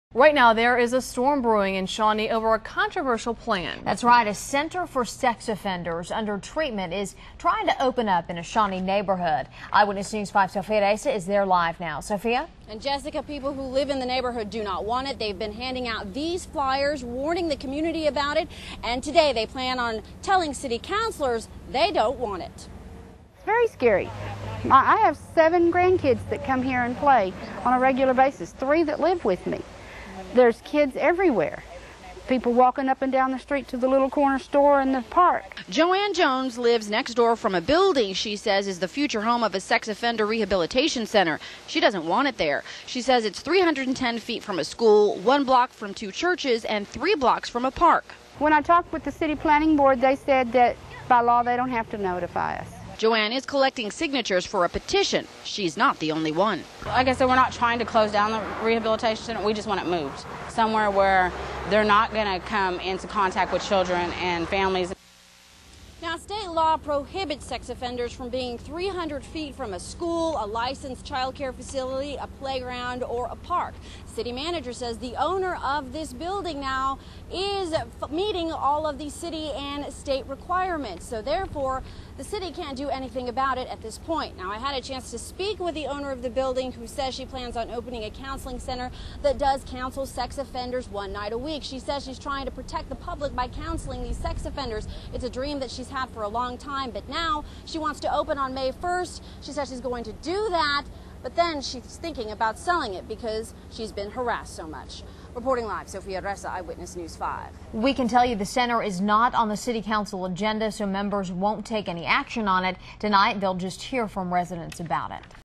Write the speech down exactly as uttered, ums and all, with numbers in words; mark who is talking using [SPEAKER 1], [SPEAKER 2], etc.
[SPEAKER 1] Right now, there is a storm brewing in Shawnee over a controversial plan.
[SPEAKER 2] That's right. A center for sex offenders under treatment is trying to open up in a Shawnee neighborhood. Eyewitness News five's Sophia Reza is there live now. Sophia?
[SPEAKER 3] And Jessica, people who live in the neighborhood do not want it. They've been handing out these flyers, warning the community about it. And today they plan on telling city councilors they don't want it.
[SPEAKER 4] It's very scary. I have seven grandkids that come here and play on a regular basis, three that live with me. There's kids everywhere. People walking up and down the street to the little corner store in the park.
[SPEAKER 3] Joanne Jones lives next door from a building she says is the future home of a sex offender rehabilitation center. She doesn't want it there. She says it's three hundred ten feet from a school, one block from two churches, and three blocks from a park.
[SPEAKER 4] When I talked with the city planning board, they said that by law they don't have to notify us.
[SPEAKER 3] Joanne is collecting signatures for a petition. She's not the only one.
[SPEAKER 5] Like I said, we're not trying to close down the rehabilitation center. We just want it moved somewhere where they're not going to come into contact with children and families.
[SPEAKER 3] Now, state law prohibits sex offenders from being three hundred feet from a school, a licensed child care facility, a playground, or a park. City manager says the owner of this building now is meeting all of the city and state requirements. So therefore, the city can't do anything about it at this point. Now, I had a chance to speak with the owner of the building, who says she plans on opening a counseling center that does counsel sex offenders one night a week. She says she's trying to protect the public by counseling these sex offenders. It's a dream that she's had for a long time, but now she wants to open on May first. She says she's going to do that, but then she's thinking about selling it because she's been harassed so much. Reporting live, Sophia Reza, Eyewitness News five.
[SPEAKER 2] We can tell you the center is not on the city council agenda, so members won't take any action on it. Tonight, they'll just hear from residents about it.